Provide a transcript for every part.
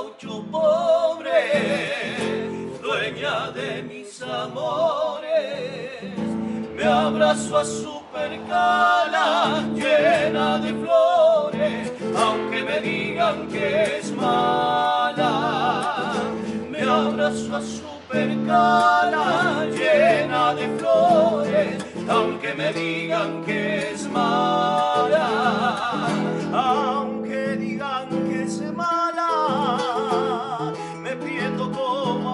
gaucho pobre, dueña de mis amores. Me abrazo a su percala llena de flores, aunque me digan que es mala. Me abrazo a su percala llena de flores, aunque me digan que es mala. Aunque digan que es mala, me pierdo como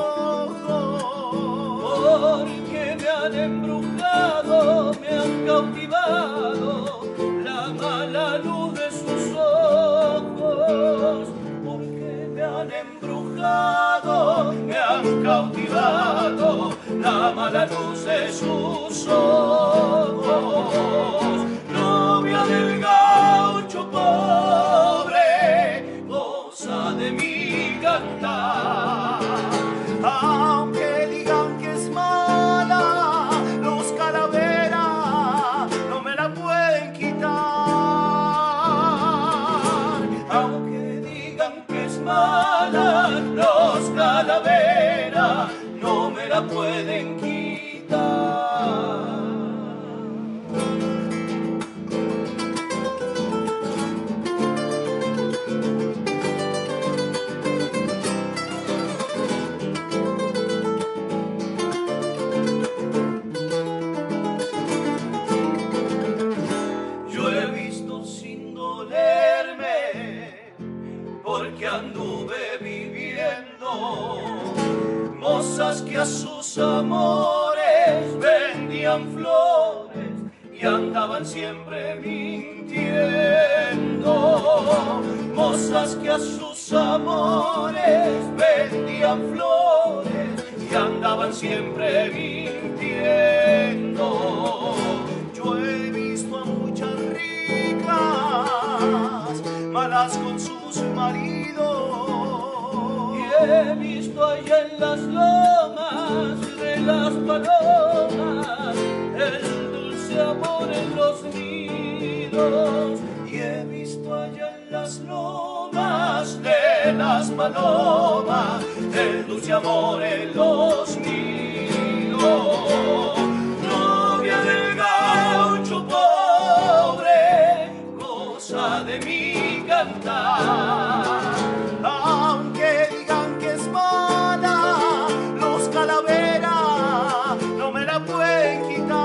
abrojo, porque me han embrujado, me han cautivado la mala luz de sus ojos, porque me han embrujado, me han cautivado la mala luz de sus ojos. Novia del gaucho pobre, goza de mi cantar. Aunque digan que es mala, los calaveras no me la pueden quitar. Aunque digan que es mala, los calaveras no me la pueden quitar. Porque anduve viviendo mozas que a sus amores vendían flores y andaban siempre mintiendo. Mozas que a sus amores vendían flores y andaban siempre mintiendo. Yo he visto a muchas ricas malas con sus maridos, y he visto allá en las lomas de las palomas el dulce amor en los nidos, y he visto allá en las lomas de las palomas el dulce amor en los nidos. Novia del gaucho pobre, goza de mi cantar. Aunque digan que es mala, los calaveras no me la pueden quitar.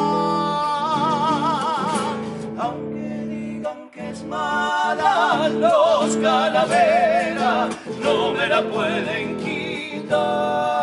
Aunque digan que es mala, los calaveras no me la pueden quitar.